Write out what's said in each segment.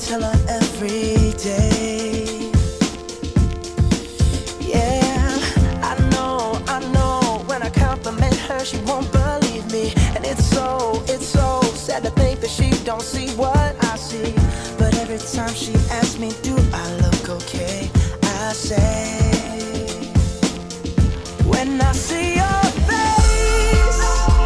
tell her every day. Yeah, I know, when I compliment her, she won't believe me. And it's so sad to think that she don't see what I see. But every time she asks me, do I look okay, I say, when I see your face,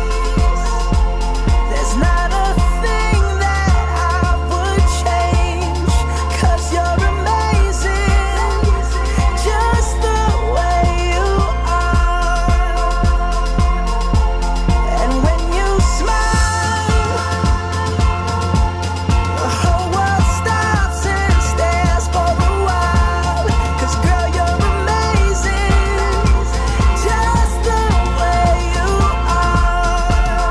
there's not a thing that I would change, 'cause you're amazing, just the way you are. And when you smile, the whole world stops and stares for a while, 'cause girl, you're amazing, just the way you are.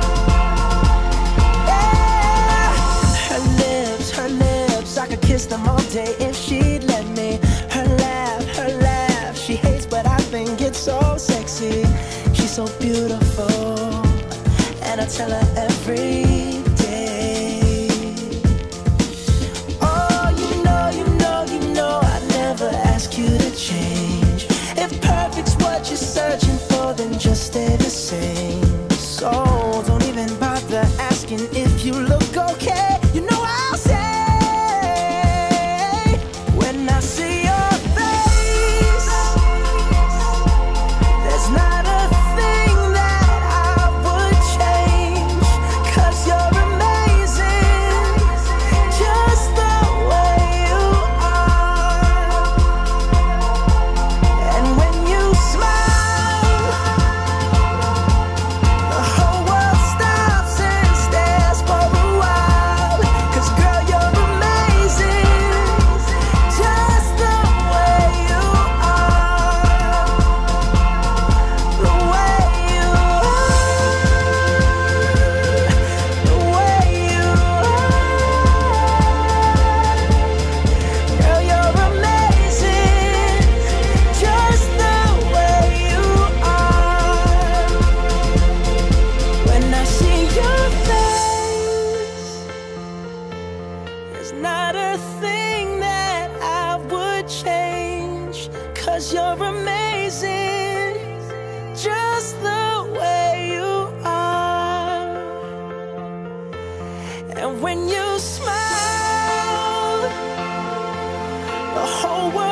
Yeah. Her lips, I could kiss them all day if she'd let me. Her laugh, she hates but I think it's so sexy. She's so beautiful, and I tell her every day. Oh, you know, I never ask you to change. If perfect's what you're searching for, then just stay the same. So don't even bother asking if you look okay. You know I'll say, when I see your face, there's not a thing that I would change, 'cause you're amazing, just the way you are. And when you smile, the whole world stops and stares for a while, 'cause girl, you're amazing, just the way you are. The way you are, the way you are. Girl, you're amazing, just the way you are. When I see your face, there's not a thing that I would change, 'cause you're amazing, just the way you are. And when you smile, the whole world